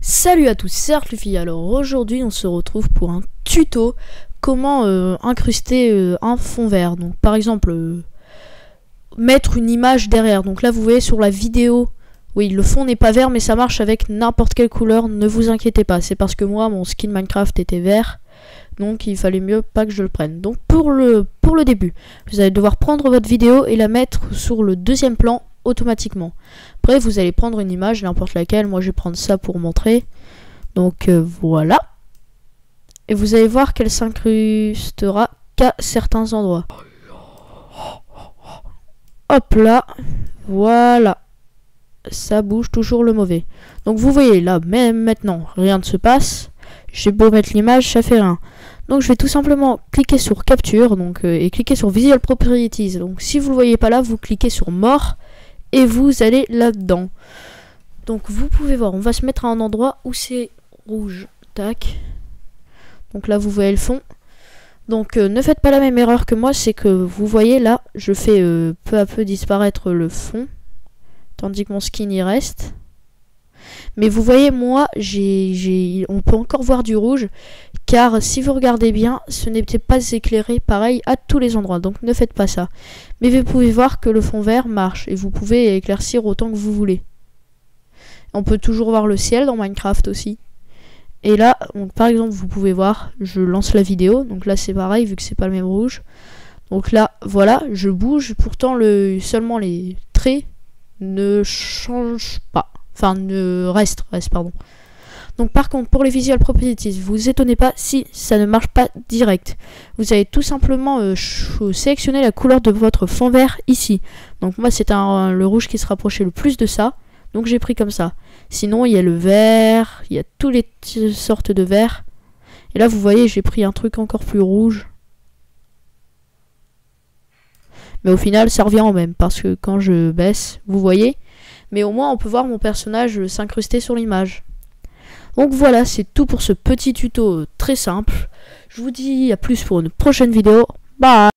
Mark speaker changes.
Speaker 1: Salut à tous, c'est Artluffy. Alors aujourd'hui on se retrouve pour un tuto comment incruster un fond vert. Donc par exemple mettre une image derrière. Donc là vous voyez sur la vidéo, oui le fond n'est pas vert mais ça marche avec n'importe quelle couleur, ne vous inquiétez pas. C'est parce que moi mon skin Minecraft était vert, donc il fallait mieux pas que je le prenne. Donc pour le début, vous allez devoir prendre votre vidéo et la mettre sur le deuxième plan automatiquement. Après vous allez prendre une image, n'importe laquelle, moi je vais prendre ça pour montrer. Donc voilà. Et vous allez voir qu'elle s'incrustera qu'à certains endroits. Hop là, voilà. Ça bouge toujours le mauvais. Donc vous voyez là, même maintenant, rien ne se passe. J'ai beau mettre l'image, ça fait rien. Donc je vais tout simplement cliquer sur Capture donc, et cliquer sur Visual Properties. Donc si vous ne le voyez pas là, vous cliquez sur More et vous allez là-dedans. Donc vous pouvez voir, on va se mettre à un endroit où c'est rouge. Tac. Donc là vous voyez le fond. Donc ne faites pas la même erreur que moi, c'est que vous voyez là, je fais peu à peu disparaître le fond, tandis que mon skin y reste. Mais vous voyez, moi, on peut encore voir du rouge, car si vous regardez bien, ce n'était pas éclairé pareil à tous les endroits, donc ne faites pas ça. Mais vous pouvez voir que le fond vert marche, et vous pouvez éclaircir autant que vous voulez. On peut toujours voir le ciel dans Minecraft aussi. Et là, donc, par exemple, vous pouvez voir, je lance la vidéo, donc là c'est pareil, vu que c'est pas le même rouge. Donc là, voilà, je bouge, pourtant seulement les traits ne changent pas. Enfin, reste, pardon. Donc par contre, pour les Visual Properties, vous étonnez pas si ça ne marche pas direct. Vous allez tout simplement sélectionner la couleur de votre fond vert ici. Donc moi, c'est le rouge qui se rapprochait le plus de ça. Donc j'ai pris comme ça. Sinon, il y a le vert, il y a toutes les sortes de vert. Et là, vous voyez, j'ai pris un truc encore plus rouge. Mais au final, ça revient au même. Parce que quand je baisse, vous voyez. Mais au moins, on peut voir mon personnage s'incruster sur l'image. Donc voilà, c'est tout pour ce petit tuto très simple. Je vous dis à plus pour une prochaine vidéo. Bye!